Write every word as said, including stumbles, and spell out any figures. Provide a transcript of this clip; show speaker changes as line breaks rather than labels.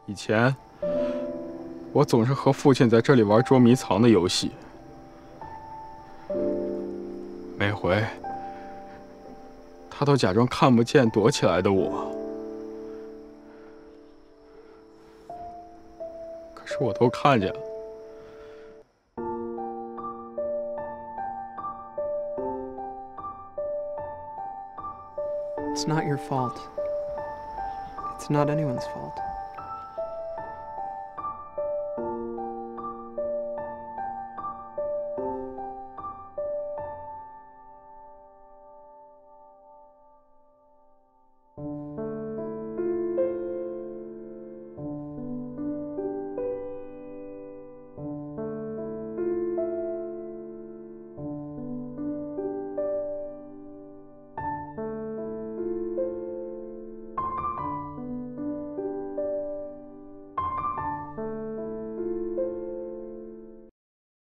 以前，我总是和父亲在这里玩捉迷藏的游戏，每回他都假装看不见躲起来的我，可是我都看见了。
It's not your fault. It's not anyone's fault.